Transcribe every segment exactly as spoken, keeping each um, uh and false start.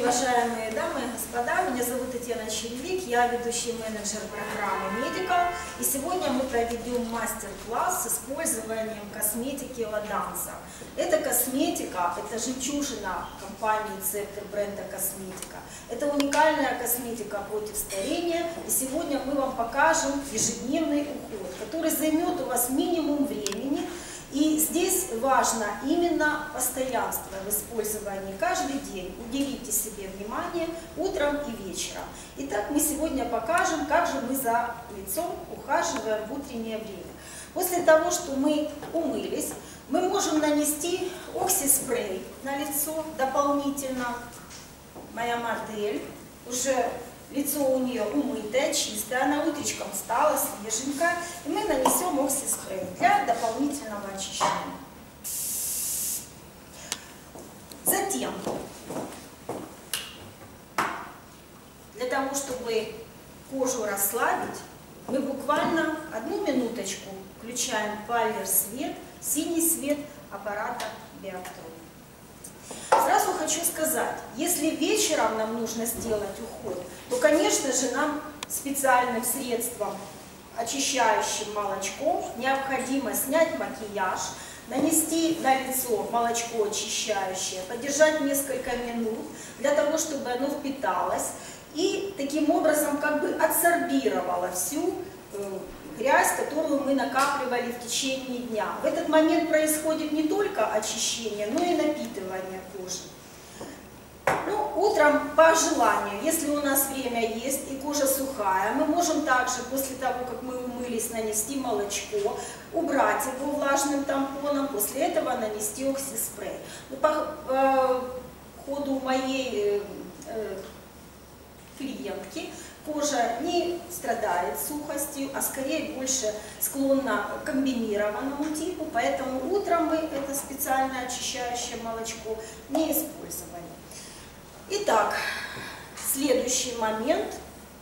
уважаемые дамы и господа, меня зовут Татьяна Черевик, я ведущий менеджер программы Medical, и сегодня мы проведем мастер-класс с использованием косметики Ладанса. Эта косметика, это жемчужина компании Цептер бренда Косметика. Это уникальная косметика против старения, и сегодня мы вам покажем ежедневный уход, который займет у вас минимум времени. И здесь важно именно постоянство в использовании каждый день. Уделите себе внимание утром и вечером. Итак, мы сегодня покажем, как же мы за лицом ухаживаем в утреннее время. После того, что мы умылись, мы можем нанести окси-спрей на лицо дополнительно. Моя модель уже... Лицо у нее умытое, чистое, она утречком встала, свеженькая. И мы нанесем окси-спрей для дополнительного очищения. Затем, для того, чтобы кожу расслабить, мы буквально одну минуточку включаем паллер свет, синий свет аппарата Биотрон. Сразу хочу сказать, если вечером нам нужно сделать уход, то, конечно же, нам специальным средством, очищающим молочком, необходимо снять макияж, нанести на лицо молочко очищающее, подержать несколько минут, для того, чтобы оно впиталось и таким образом как бы адсорбировало всю грязь, которую мы накапливали в течение дня. В этот момент происходит не только очищение, но и напитывание кожи. Ну, утром по желанию, если у нас время есть и кожа сухая, мы можем также после того, как мы умылись, нанести молочко, убрать его влажным тампоном, после этого нанести окси-спрей. По э, ходу моей э, клиентки кожа не страдает сухостью, а скорее больше склонна к комбинированному типу, поэтому утром мы это специальное очищающее молочко не использовали. Итак, следующий момент.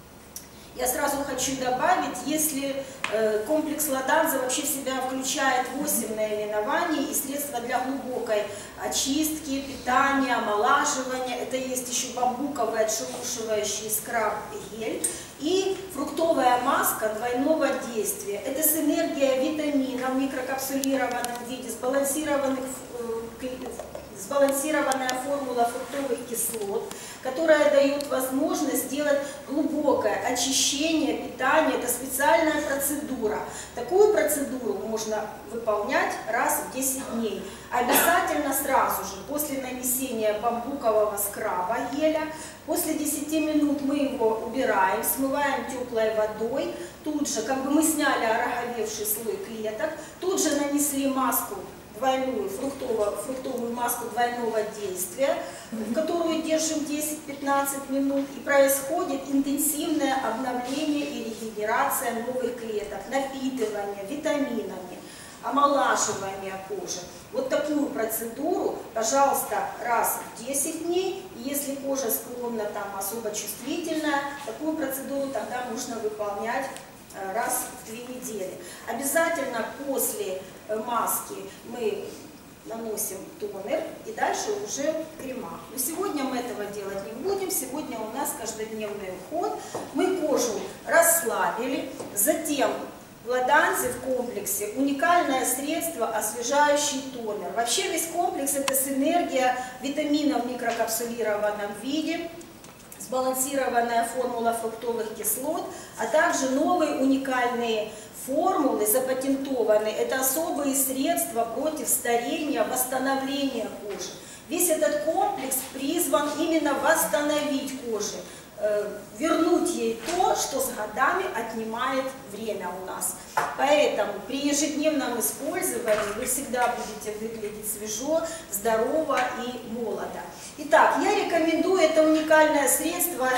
Я сразу хочу добавить, если э, комплекс Ладанса вообще в себя включает восемь наименований и средства для глубокой очистки, питания, омолаживания, это есть еще бамбуковый отшелушивающий скраб и гель, и фруктовая маска двойного действия. Это синергия витаминов в микрокапсулированном виде, сбалансированных э, сбалансированная формула фруктовых кислот, которая дает возможность сделать глубокое очищение питания. Это специальная процедура. Такую процедуру можно выполнять раз в десять дней. Обязательно сразу же после нанесения бамбукового скраба геля, после десяти минут мы его убираем, смываем теплой водой. Тут же, как бы мы сняли ороговевший слой клеток, тут же нанесли маску, двойную фруктовую, фруктовую маску двойного действия, в которую держим десять-пятнадцать минут, и происходит интенсивное обновление и регенерация новых клеток, напитывание витаминами, омолаживание кожи. Вот такую процедуру, пожалуйста, раз в десять дней. Если кожа склонна там особо чувствительная, такую процедуру тогда нужно выполнять раз в две недели. Обязательно после маски мы наносим тонер и дальше уже крема. Но сегодня мы этого делать не будем. Сегодня у нас каждодневный уход. Мы кожу расслабили. Затем в Ладансе в комплексе уникальное средство освежающий тонер. Вообще весь комплекс это синергия витаминов в микрокапсулированном виде, сбалансированная формула фруктовых кислот, а также новые уникальные формулы, запатентованные. Это особые средства против старения, восстановления кожи. Весь этот комплекс призван именно восстановить кожу, э, вернуть ей то, что с годами отнимает время у нас. Поэтому при ежедневном использовании вы всегда будете выглядеть свежо, здорово и молодо. Итак, я рекомендую это уникальное средство.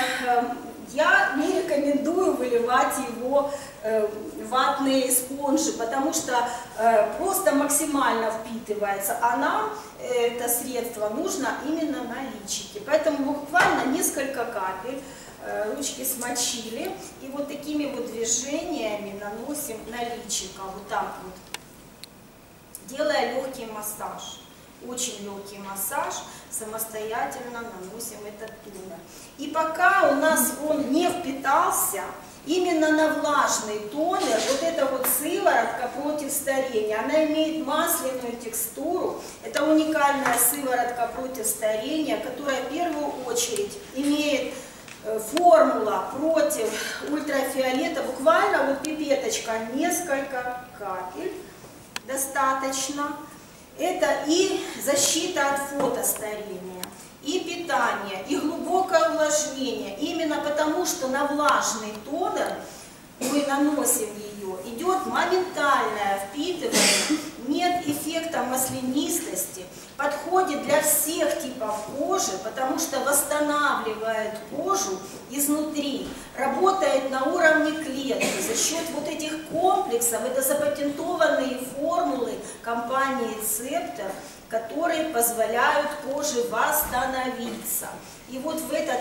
Я не рекомендую выливать его в ватные спонжи, потому что просто максимально впитывается, а нам это средство нужно именно на личике. Поэтому буквально несколько капель ручки смочили и вот такими вот движениями наносим на личико, вот так вот, делая легкий массаж. очень легкий массаж, самостоятельно наносим этот тонер. И пока у нас он не впитался, именно на влажный тонер, вот эта вот сыворотка против старения, она имеет масляную текстуру. Это уникальная сыворотка против старения, которая в первую очередь имеет формула против ультрафиолета. Буквально вот пипеточка, несколько капель достаточно. Это и защита от фотостарения, и питание, и глубокое увлажнение. Именно потому, что на влажный тонер мы наносим ее, идет моментальное впитывание, нет эффекта маслянистости, подходит для всех типов кожи, потому что восстанавливает кожу изнутри, работает на уровне клетки за счет вот этих комплексов. Это запатентованные формулы компании Цептор, которые позволяют коже восстановиться. И вот в этот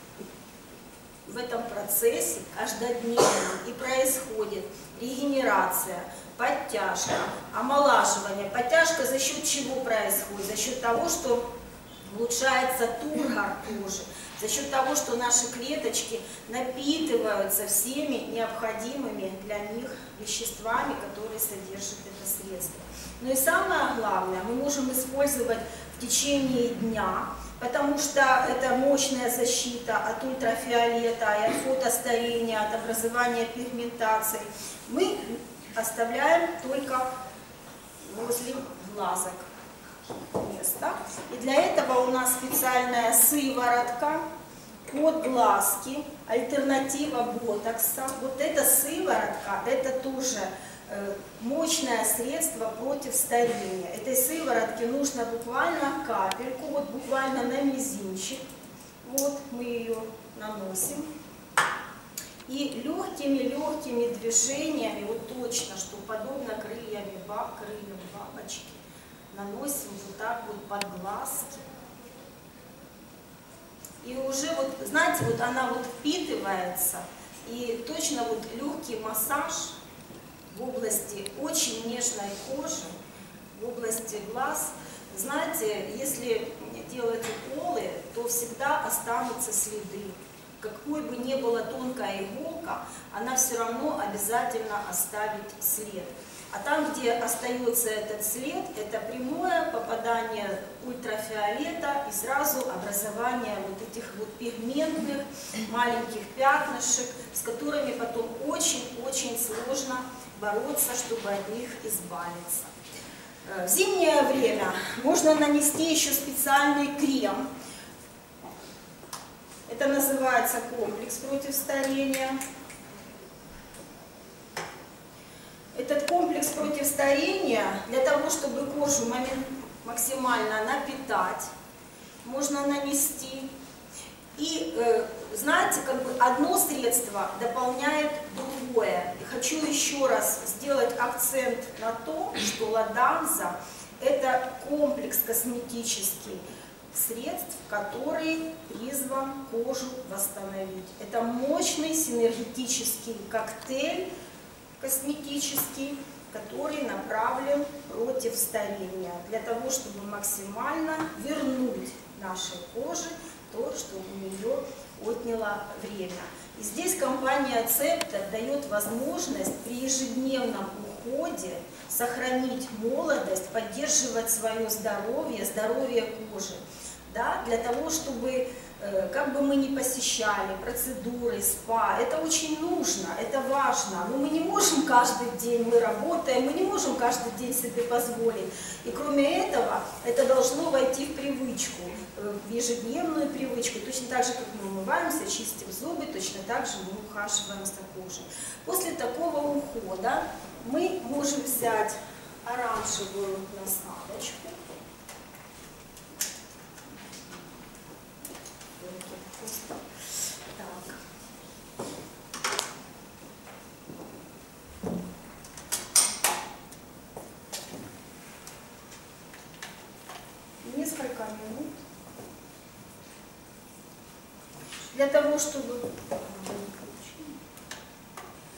В этом процессе каждодневно и происходит регенерация, подтяжка, омолаживание. Подтяжка за счет чего происходит? За счет того, что улучшается тургор кожи, за счет того, что наши клеточки напитываются всеми необходимыми для них веществами, которые содержит это средство. Ну и самое главное, мы можем использовать в течение дня, потому что это мощная защита от ультрафиолета и от фотостарения, от образования пигментации. Мы оставляем только возле глазок место. И для этого у нас специальная сыворотка под глазки, альтернатива ботокса. Вот эта сыворотка, это тоже мощное средство против старения. Этой сыворотки нужно буквально капельку, вот буквально на мизинчик. Вот мы ее наносим. И легкими-легкими движениями, вот точно, что подобно крыльями, баб, крыльям бабочки, наносим вот так вот под глазки. И уже вот, знаете, вот она вот впитывается, и точно вот легкий массаж в области очень нежной кожи, в области глаз. Знаете, если делать уколы, то всегда останутся следы. Какой бы ни была тонкая иголка, она все равно обязательно оставит след. А там, где остается этот след, это прямое попадание ультрафиолета и сразу образование вот этих вот пигментных маленьких пятнышек, с которыми потом очень-очень сложно бороться, чтобы от них избавиться. В зимнее время можно нанести еще специальный крем. Это называется комплекс против старения. Этот комплекс против старения для того, чтобы кожу максимально напитать, можно нанести. И э, знаете, как бы одно средство дополняет другое. И хочу еще раз сделать акцент на том, что Ладанза – это комплекс косметический средств, который призван кожу восстановить. Это мощный синергетический коктейль косметический, который направлен против старения, для того, чтобы максимально вернуть нашей коже то, что у нее отняло время. И здесь компания Цептор дает возможность при ежедневном уходе сохранить молодость, поддерживать свое здоровье, здоровье кожи. Да, для того, чтобы, э, как бы мы ни посещали процедуры, спа, это очень нужно, это важно. Но мы не можем каждый день, мы работаем, мы не можем каждый день себе позволить. И кроме этого, это должно войти в привычку, э, в ежедневную привычку. Точно так же, как мы умываемся, чистим зубы, точно так же мы ухаживаем за кожей. После такого ухода мы можем взять оранжевую насадочку. Так. Несколько минут для того, чтобы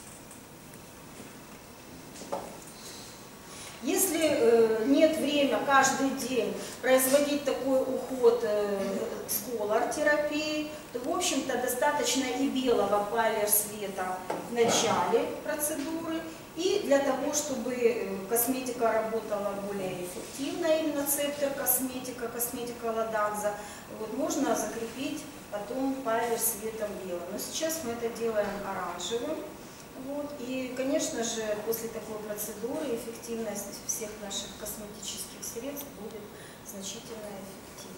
если э, нет времени, каждый день производить такой уход с колор-терапией, то, в общем-то, достаточно и белого паллер-света в начале процедуры. И для того, чтобы косметика работала более эффективно, именно Цептер косметика, косметика Ладакза, вот, можно закрепить потом паллер светом белым. Но сейчас мы это делаем оранжевым. Вот. И, конечно же, после такой процедуры эффективность всех наших косметических средств будет значительно эффективнее.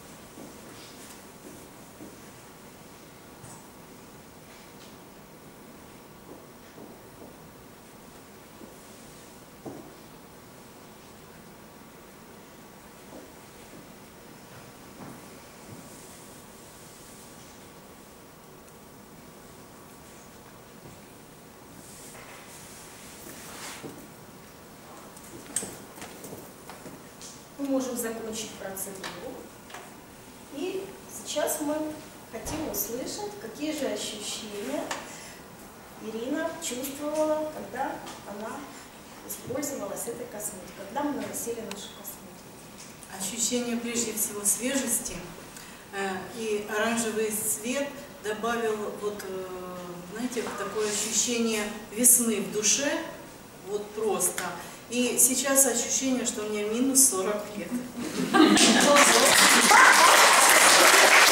Мы можем закончить процедуру. И сейчас мы хотим услышать, какие же ощущения Ирина чувствовала, когда она использовалась этой косметикой, когда мы наносили нашу косметику. Ощущение прежде всего свежести, и оранжевый цвет добавил, вот, знаете, такое ощущение весны в душе, вот просто. И сейчас ощущение, что у меня минус сорок лет.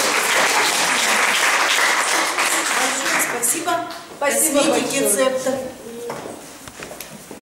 Большое спасибо. Спасибо Косметике Цептер.